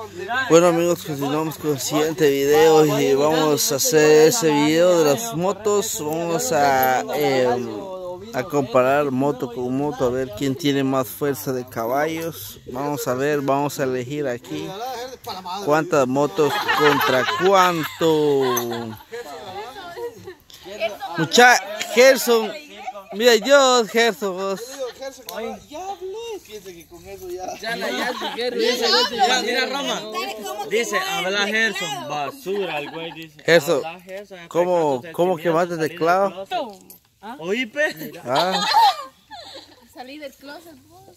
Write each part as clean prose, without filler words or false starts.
Bueno amigos, continuamos con el siguiente video y vamos a hacer ese video de las motos. Vamos a comparar moto con moto, a ver quién tiene más fuerza de caballos. Vamos a ver, vamos a elegir aquí cuántas motos contra cuánto. Mucha Gerson, mira yo Gerson, vos. Ya hablé, fíjate que con eso ya. Mira Roma, dice, habla Gerson, basura el güey dice. Gerson, ¿cómo quemaste el teclado? Oí, pe. Ah. Salí del closet vos.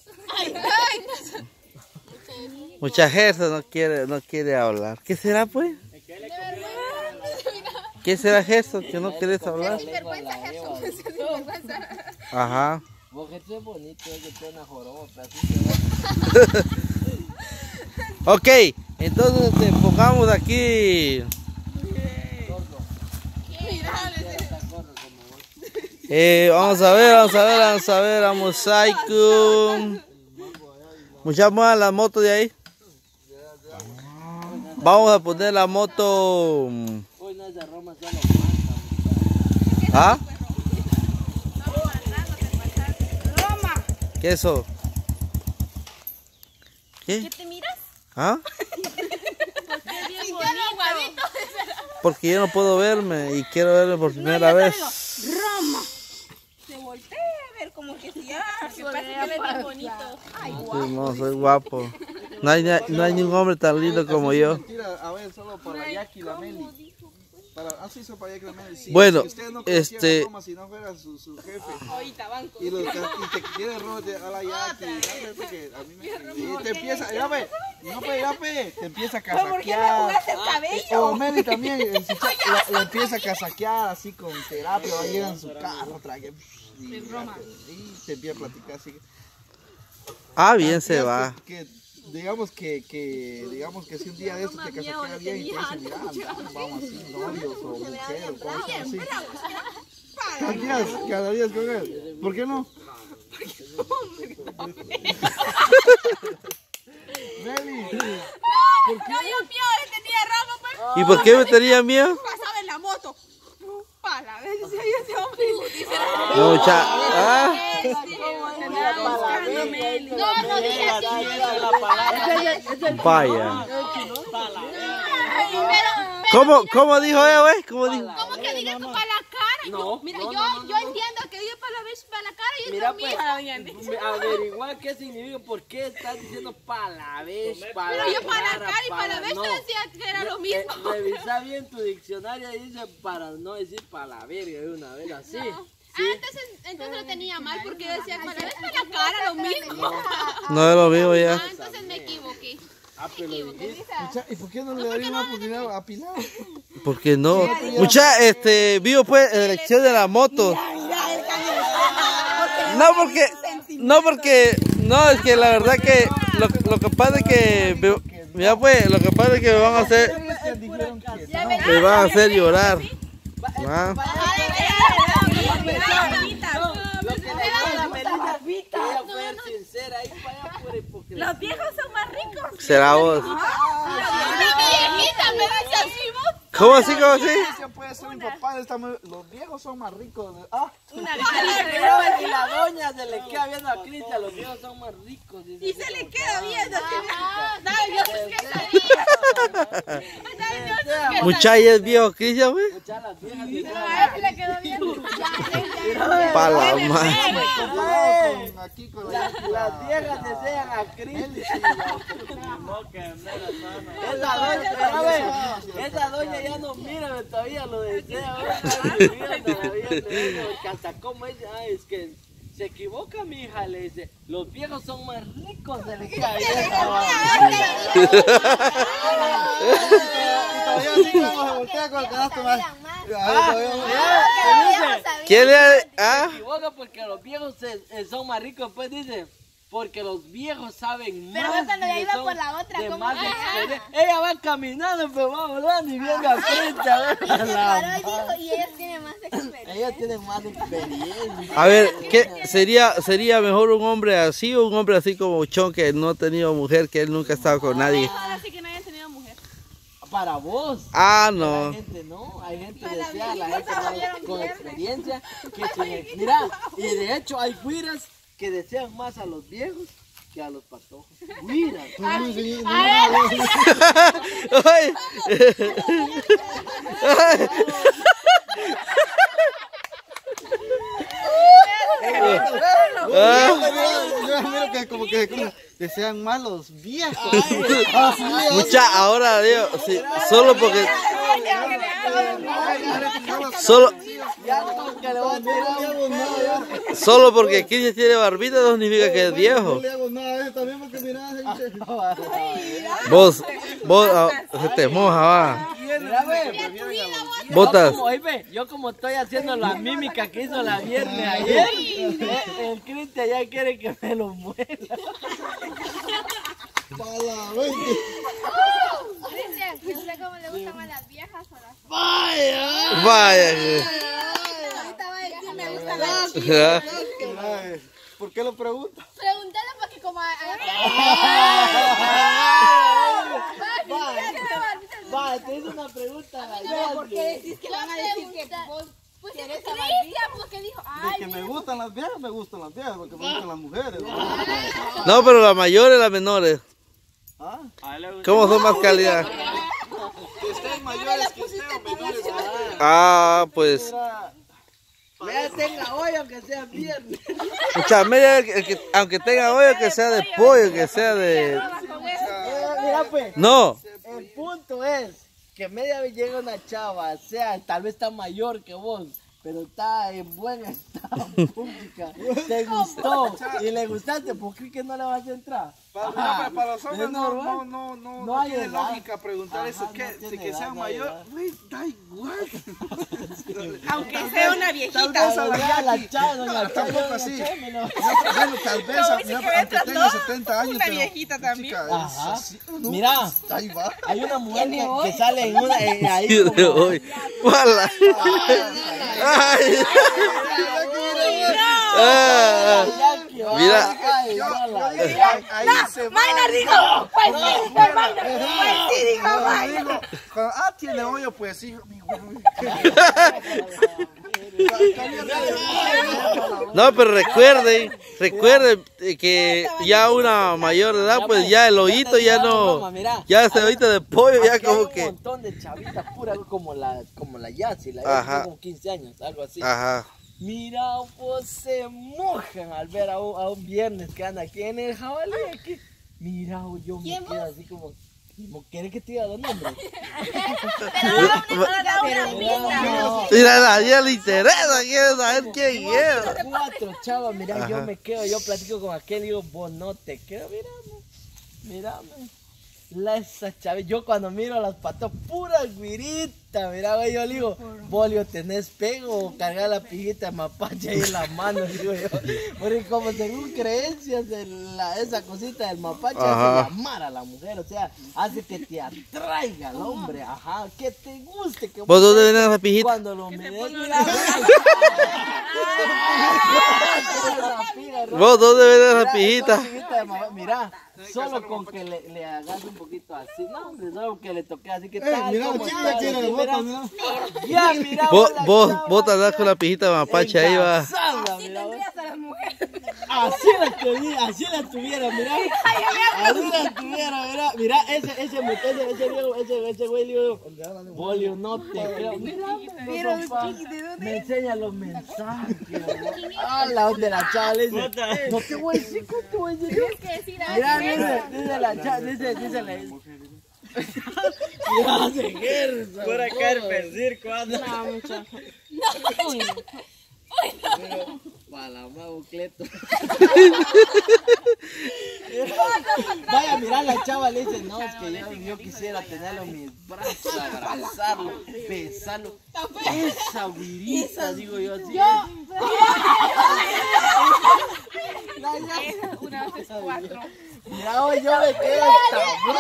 Mucha Gerson no quiere hablar. ¿Qué será pues? ¿Qué será Gerson que no quieres hablar? Ajá. Porque tú es bonito, es que tú una joroba, pero así Ok, entonces pongamos aquí. Vamos a ver, a Mosaico. Muchas más la moto de ahí. Vamos a poner la moto. ¿Ah? ¿Qué es eso? ¿Qué te miras? ¿Ah? Porque yo no puedo verme y quiero verme por primera vez. Roma. Se voltea a ver como que si ya se parece que eres bien bonito. Ay, guapo. Sí, no, soy guapo. No hay ningún hombre tan lindo como yo. a ver, solo para Jackie la Meli. Así hizo para Jackie la Meli. Sí, Bueno, si usted no conociera a Roma, si no fuera su jefe. Y te quiere Roma, a la Jackie. A mí y te empieza, ya ve, te empieza a casaquear. ¿Por qué me jugaste el cabello? O Meli también la empieza a casaquear así con terapia, va a llegar en su carro, y te empieza a platicar así. Ah, bien se va. Digamos que si un día de eso te casaquea bien y te dice, mira, vamos así, novios o mujer o cosas así. Cada día con él. ¿Por qué no? Meli, ¿por qué? No, yo mío, le tenía Roma, pues. ¿Y por qué me tenía miedo? Pasaba en la moto. Para ver si hay ese hombre. No, No dije así. Vaya. ¿Cómo dijo ella, güey? ¿Cómo dijo? ¿Cómo que digas tú para la cara? No, mira, yo entiendo que diga para la cara y mira, es pues, averiguar qué significa, por qué estás diciendo para la vez, para pero yo para la cara y para la vez no. te decía que era lo mismo. Revisa bien tu diccionario y dice para no decir para la verga de una vez así. No. ¿Sí? Entonces lo tenía mal porque decía para la vez para la cara lo mismo. No es lo mismo ya. Entonces me equivoqué. ¿Y por qué no le daría una oportunidad a Pilar? Porque no. Mucha, vivo pues en la elección de la moto. No, es que la verdad que lo que pasa es que, mira pues, lo que pasa es que me van a hacer llorar. ¿Ah? Los viejos son más ricos. Será vos. ¿Cómo así? Puede ser mi papá, los viejos son más ricos. Y la doña se le queda viendo a Cristian, los viejos son más ricos. Y se le queda viendo. Muchacha es viejo Cristian, güey. Pa' la madre. Las viejas desean a Cristian. Esa doña ya no mira, todavía lo desea. Hasta como dice, es que se equivoca mi hija, le dice, los viejos son más ricos, se le cae. ¿Quién le Se equivoca porque los viejos son más ricos, pues dice. porque los viejos saben Pero más. cuando ya y iba son por la otra, de ¿cómo? más experiencia. Ella va caminando, pero va volando y viene al frente a ver a Se la paró y dijo, y ellos tienen más experiencia. Ella tiene más experiencia. A ver, ¿qué sería mejor un hombre así o un hombre así como Chon que no ha tenido mujer, que él nunca ha estado con nadie? Ahora sí que no hayan tenido mujer. Para vos. Ah, Hay no. gente no, hay gente Para deseada, mí, la gente no no, vieron con viernes. experiencia, que mira, y de hecho hay güiras que desean más a los viejos que a los patojos. Güiras. Ay. Yo miro que como que desean más los viejos. Mucha, ahora digo, sí, solo porque solo Ya no, que le voy a tirar. solo porque aquí tiene barbita no significa que es viejo. No le hago nada a eso también porque mira, Vos se te moja, va. Mira, ve. Botas. Yo como estoy haciendo la mímica que hizo la viernes ayer, el Cristian ya quiere que me lo muera. Cristian, ¿y usted cómo le gustan más las viejas o las? Vaya. Ahorita va a decir, me gustan las chicas. ¿Por qué lo preguntas? Pregúntale porque como... Va, te hice una pregunta. ¿Por qué decís que le van a decir que vos... Pues es Cristian, porque dijo, De ay, que me gustan las viejas, porque me gustan las mujeres. No, pero las mayores, las menores. ¿Ah? ¿Cómo son más calidad? Que estén mayores, que estén menores. Ah, pues. Métete en la olla aunque sea viernes. Mucha media, aunque tenga hoyo, que sea de pollo, que sea de. Mira pues, No. el punto es que media vez llega una chava, sea, tal vez está mayor que vos, pero está en buen estado pública. Te gustó y le gustaste, ¿por qué que no le vas a entrar? Para los hombres es normal. no hay tiene edad. lógica preguntar eso, Ajá, que, no de tiene que edad, sea no hay mayor, edad. güey, da igual. aunque sea una Tal viejita. vez a la Ya, la Jackie, chava, doña no, tampoco Chava, así. doña Chava, no. Bueno, tal vez, No, dice que aunque tenga trató 70 años, una pero, viejita también. chica, es Ajá. así, no, Mira, ahí va. hay una mujer que sale en una, ahí De como... hoy. Mala. Ay. Ah. Jackie, va. Mira. Ay, mala. Ahí se va. Mayra dijo, pues sí, dijo Mayra. Pues sí, dijo Mayra. Digo, cuando, tiene hoyo, pues sí. No, pero recuerden que ya una mayor de edad, pues ya el hoyito ya no, ya ese hoyito de pollo ya Aquí hay como un que, montón de chavitas puras como la Yassi, la Ajá. Yassi tiene como 15 años, algo así. ajá. Mira, pues se mojan al ver a un viernes que anda aquí en el jabalí aquí. Mira, yo me quedo así como ¿quieres que te diga los nombres? Mira, a nadie le interesa, quiere saber quién es. 4 chavas, mira, yo Ajá. me quedo, yo platico con aquel y digo, vos no te quedo, mírame. Esa chava, yo cuando miro las patas, pura guirita, mira, güey, yo le digo, Bolio, ¿tenés pego o cargar la pijita de mapache ahí en la mano? Digo yo, porque como según creencias de esa cosita del mapache Ajá. hace llamar a la mujer, o sea, hace que te atraiga al hombre, ajá, que te guste. Que ¿Vos dónde viene esa pijita? cuando lo mires, mira, ¿Vos dónde viene esa pijita? Mira, solo con que le hagas un poquito así, no hombre, solo que le toque así que Mira, ¿cómo chica, estás? tiene Así, botas, mira. mira. Ya, mira, Vos te andás con la pijita mapache ahí va. Así Tendrías a las mujeres. así la tuviera, mira. Así la tuviera, mira. Mira, ese güey, le digo, Bolio, no te creo. Mira, me enseña los mensajes. Ah, la de la chava le dice, no te voy a decir, ¿qué te voy a decir? Tienes que decir Mira, algo. dice la chava, dice la... Mira, se guerra. Por acá el perdir cuando. Para la Cleto. Vaya, mira, la chava le dice, no, es que yo quisiera tenerlo en mis brazos, abrazarlo, besarlo. Esa virita, digo yo así. Una vez 4. Mira, hoy yo me quedo hasta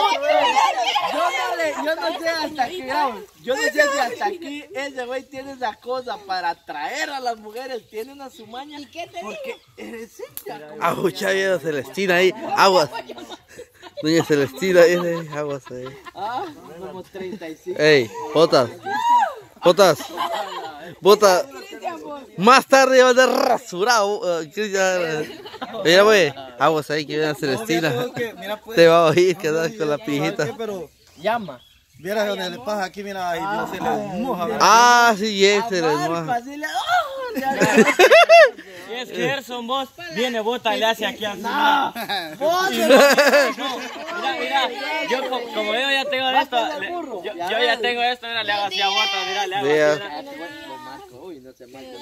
yo no sé hasta aquí, yo no sé si hasta aquí ese güey tiene esa cosa para atraer a las mujeres, tienen a su maña. ¿Y qué te porque eres ella. Agucha, doña Celestina ahí, aguas. Doña Celestina ahí, aguas ahí. Ah, como 35. Ey, botas. Botas. Botas. Más tarde va a ser rasurado. Mira, güey. Aguas ahí que viene Celestina. Mira, pues, Te va a oír que andas con la pijita. pero Llama. vieras donde le pasa aquí, mira, ahí Dios se le moja. Ah, sí, se les moja. Fácil. Y es que Gerson, vos, viene, bota y le hace aquí así. Vos, Mira, yo como yo ya tengo esto, yo ya tengo esto, mira, le hago así a bota, mira, le hago así. Uy, no se marca.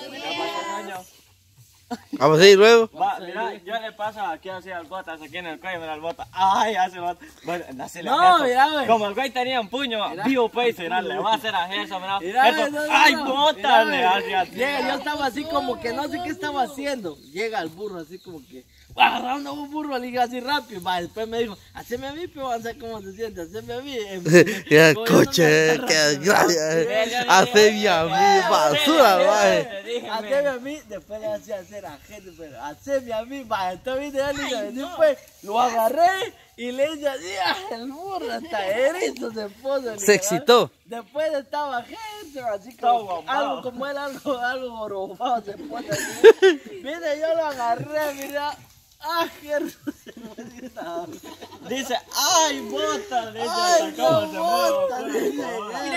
Vamos a ir luego. Va, mira, yo le paso aquí así al botas, aquí en el cuello, mira el bota. Ay, hace bota. Bueno, dásele No, a Gerson. mira, güey. Como el güey tenía un puño, vivo pues, mira, le va a hacer a Gerson, mira. Mira, Gerson, no, ay, no. bota, Mira, le hace así. Llega, yo estaba así como que no sé qué estaba haciendo. Llega el burro así como que agarrando un burro, le dije así rápido. Va, después me dijo, haceme a mí, pero vamos a ver cómo se siente, haceme a mí. Mira el coche, qué gracia. Haceme a mí, basura, güey. Haceme a mí, después le hacía hacer a gente, pero haceme a mí, va, entonces vine él y después lo agarré y le hice así, el burro hasta erizo se puso. Se excitó. Después estaba gente, así Todo como, bombado. algo como él, algo gorobado se pone así. Mira, yo lo agarré, mira. ¡Ah, Gerson! Dice, ay, bota, le dice, ¡Ay, sacamos no, de bota! modo. Dice,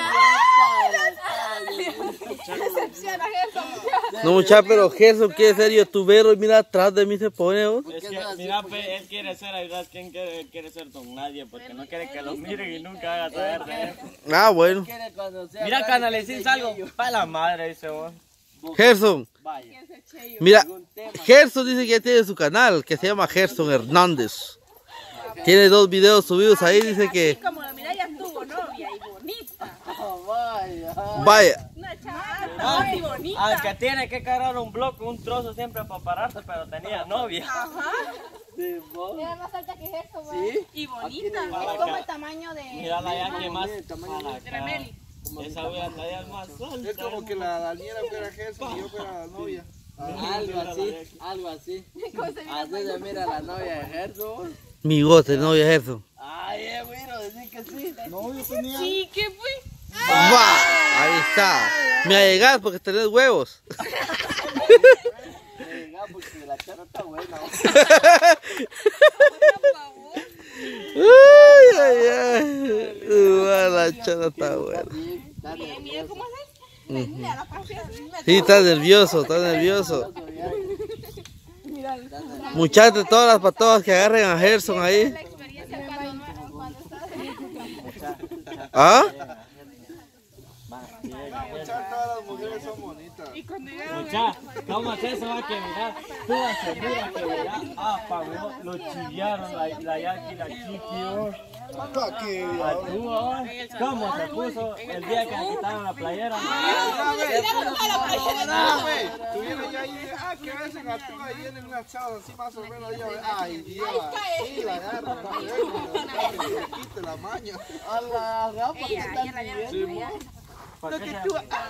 Decepciona, Gerson. No, muchacho, pero Gerson quiere ser youtubero y mira atrás de mí se pone, vos. Es que, mira, pe, él quiere ser, ¿sabes quién quiere? Él quiere ser don nadie, porque no quiere que lo miren y nunca haga saber de él. Ah, bueno. quiere cuando sea Mira, grande cuando le que decís se algo, llegue. pa' la madre, dice vos. Gerson, Vaya. mira, Gerson dice que ya tiene su canal, que se llama Gerson Hernández. Tiene 2 videos subidos ahí, dice que... Como la mira, ya tuvo novia y bonita. Vaya. Vaya, Una chava y bonita. Aunque tiene que cargar un bloque, un trozo siempre para pararse, pero tenía novia. Ajá. Sí, vos. Era más alta que esto, Sí. Y bonita. Para Es como acá. el tamaño de... Mira la Jackie más el tamaño para acá. Remeli. Esa voy a traer más alta. Es como que la Daniela fuera Gerson y yo fuera la novia. Algo así, algo así. Así se mira la novia de Gerson. mi gote, novia Gerson. Ay, mira, decir que sí. No, yo tenía. Sí, ¿qué fue? ¡Va! Ahí está. Me allegas porque tenés huevos. Venga, porque la cara está buena. Por favor. Ay, ay, ay. La chana está buena. Mira, mira cómo es. Mira la pasión. Sí, está nervioso, está nervioso. Muchachos, todas las patojas que agarren a Gerson ahí. La experiencia cuando estás ¿Ah? Todas las mujeres son bonitas. y cuando llegaron Mucha, ¿cómo es eso? Va que mirar, tú aseguras que mirar, pagó, lo chillaron, la Jackie, la Chiqui, oh. A tú, oh. ¿Cómo se puso el día que le quitaron la playera? Tuvieron ya ahí, que besen a tú, ahí vienen unas chavas así más o menos, ay, Dios, y la agarran, le quite la maña. A la gapa que ella están la había viviendo. ¿Para qué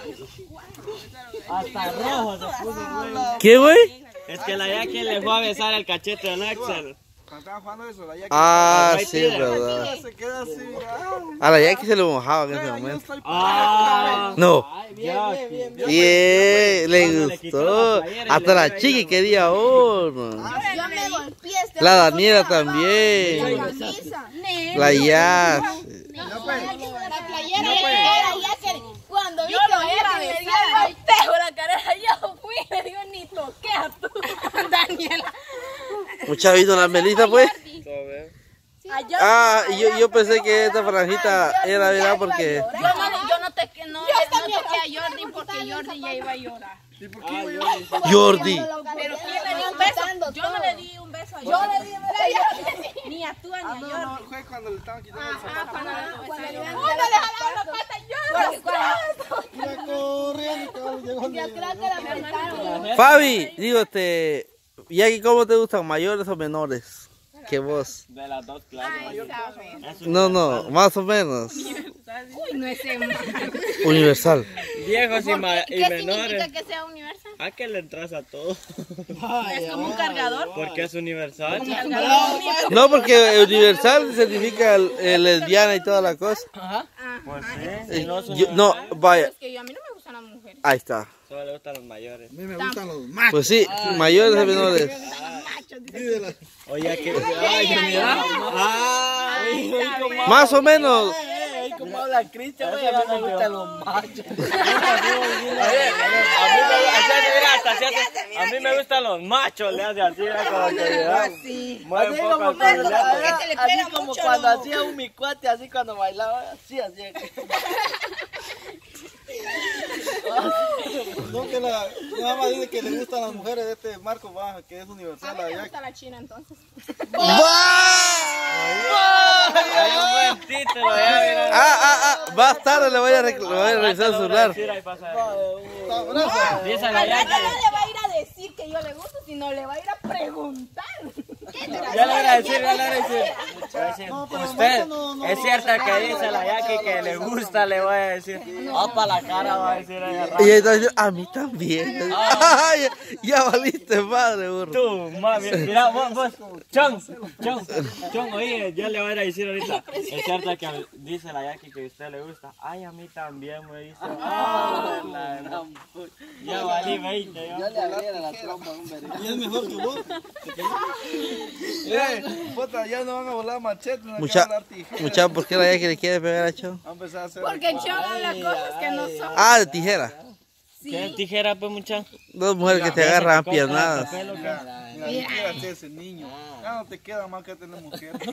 hasta rojo se puso, güey. ¿Qué, güey? Es que la Jackie le fue a besar el cachete al Axel. Cuando estaban jugando eso, la Jackie Ah, sí, es verdad. se queda así, A la Jackie se le mojaba en ese momento. Ah, No. Ay, bien, bien, bien. Yeah, le gustó. Hasta la Chiqui quería uno. Yo me golpeé. La Daniela también. camisa. La Jazz. La playera era ya que cuando vi Yo que lo iba a me dio besar, tejo la carrera, yo fui, le digo, ni toqué a tú, Daniela. Mucha visto la Melissa, pues. A Jordi. Ah, y yo pensé que esta franjita era verdad porque... Yo no toqué a Jordi porque Jordi ya iba a llorar. Jordi. Pero ¿quién le dio un beso? Yo no le di un beso a Jordi. Yo le di un beso a Jordi. Ni a tú ni a No, Jordi. no, fue cuando le estaban quitando el zapato. Cuando le jalaron la pata, yo Iba corriendo y todo llegó Yo creo que la apretaron. Fabi, digo, Jackie, ¿cómo te gustan? ¿Mayores o menores? Que vos. De las dos clases. Ay, sabes. No, más o menos. Uy, no es Universal. Viejos y ¿Qué menores. significa que sea universal? ¿A qué le entras a todo? Es como un cargador. Porque es universal. No, porque universal significa lesbiana y toda la cosa. Ajá. Pues sí. Si no, es No, universal, vaya. Es que a mí no me gustan las mujeres. Ahí está. solo le gustan los mayores. A mí me gustan los machos. Pues sí, mayores o menores. Oye, que. Ay, mira. Ay, Más o menos. Ay, como habla Cristian, güey, a mí me gustan los machos. A mí me gustan los machos, le hace así, como que Así. mueve un Así poco como el cuando, culo. así como cuando hacía un mi cuate, así cuando bailaba, así. No, que nada más dice que le gustan las mujeres de este Marco Baja, que es A universal mí me allá. gusta la china entonces. Hay un buen título, ya, mira. Más tarde le voy a revisar el celular. Decir, ahí pasa. Abraza. Dice Al la rato Jackie. no le va a ir a decir que yo le gusto, sino le va a ir a preguntar. Ya le voy a decir, ya le voy a decir. Usted, es cierto que dice la Jackie que le gusta, le voy a decir. Ah, para la cara va a decir ella. Y entonces, a mí también. Ya valiste madre, burro. Tú, mami, mira, vos, Chong, oye, yo le voy a decir ahorita. Es cierto que dice la Jackie que a usted le gusta. Ay, a mí también me dice. Ya valí 20. Yo le abriera la trompa a un verga. Y es mejor que vos. Puta, ya no van a volar machetes, no van a volar tijeras. Mucha, ¿por qué la Jackie le quiere pegar a Chon? Va a empezar a hacer. Porque el Chon habla cosas que no son. Ah, de tijera. ¿Qué tijera, pues, mucha? Dos mujeres que te agarran piernadas. Mira, mira ese niño. Ya no te queda más que tener mujer.